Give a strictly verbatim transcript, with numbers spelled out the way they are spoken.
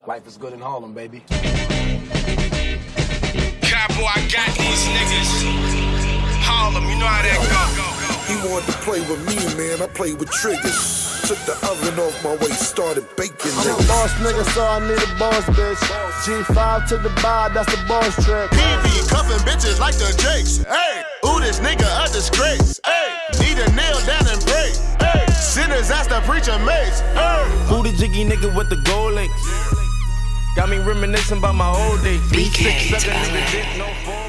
Life is good in Harlem, baby. Cowboy, I got these niggas. Harlem, you know how that go. He wanted to play with me, man. I played with triggers. Took the oven off my waist, started baking. I'm a boss nigga, so I need a boss bitch. G five to the bar, that's the boss trip. P V cuffing bitches like the Jakes. Hey, ooh, this nigga a disgrace. Hey, need a nail down and pray. Hey, sinners ask the preacher mates. Hey, who the jiggy nigga with the gold links? Got me reminiscing about my old days. B K six, to seven, L A. nigga, dick, no phone.